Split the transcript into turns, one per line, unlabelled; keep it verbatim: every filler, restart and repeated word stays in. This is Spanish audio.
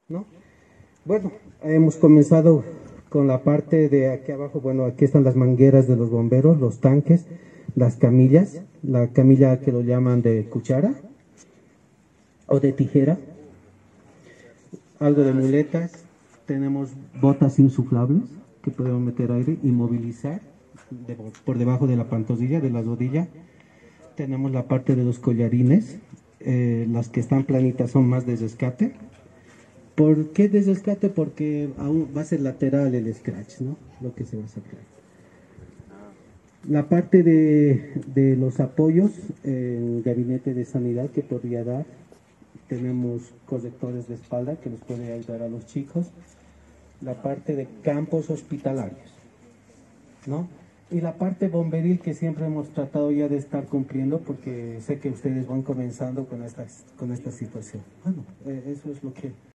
¿no? Bueno, hemos comenzado con la parte de aquí abajo. Bueno, aquí están las mangueras de los bomberos, los tanques, las camillas, la camilla que lo llaman de cuchara o de tijera, algo de muletas, tenemos botas insuflables que podemos meter aire y movilizar de, por debajo de la pantorrilla, de la rodilla. Tenemos la parte de los collarines, eh, las que están planitas son más de rescate. ¿Por qué de rescate? Porque aún va a ser lateral el scratch, ¿no? Lo que se va a sacar. La parte de, de los apoyos en gabinete de sanidad que podría dar, tenemos correctores de espalda que nos puede ayudar a los chicos. La parte de campos hospitalarios, ¿no? Y la parte bomberil que siempre hemos tratado ya de estar cumpliendo, porque sé que ustedes van comenzando con esta, con esta situación. Bueno, eh, eso es lo que...